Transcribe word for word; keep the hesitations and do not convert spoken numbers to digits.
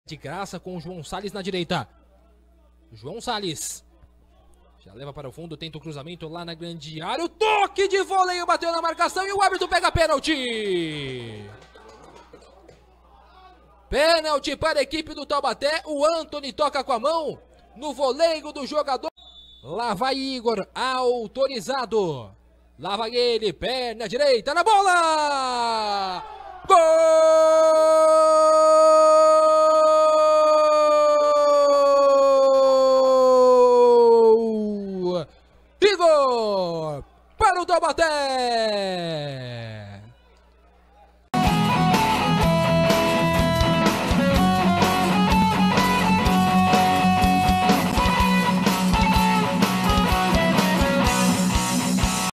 de graça com o João Salles na direita. João Salles já leva para o fundo, tenta o cruzamento lá na grande área. O toque de voleio bateu na marcação e o árbitro pega pênalti. Pênalti para a equipe do Taubaté. O Antony toca com a mão no voleio do jogador. Lá vai Igor, autorizado. Lá vai ele, perna direita na bola. Gol! Igor para o Taubaté.